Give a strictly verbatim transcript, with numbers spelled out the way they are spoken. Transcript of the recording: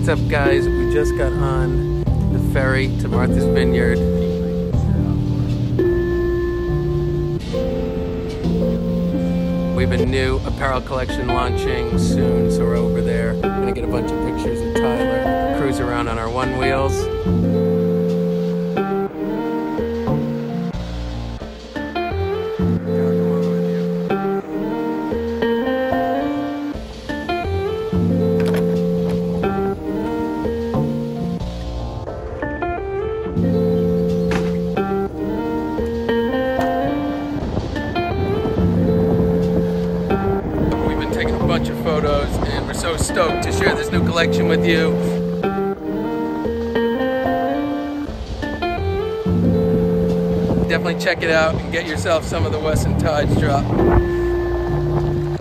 What's up, guys? We just got on the ferry to Martha's Vineyard. We have a new apparel collection launching soon, so we're over there. We're gonna get a bunch of pictures of Tyler, cruise around on our one wheels. Bunch of photos, and we're so stoked to share this new collection with you. Definitely check it out and get yourself some of the Wes Tides drop.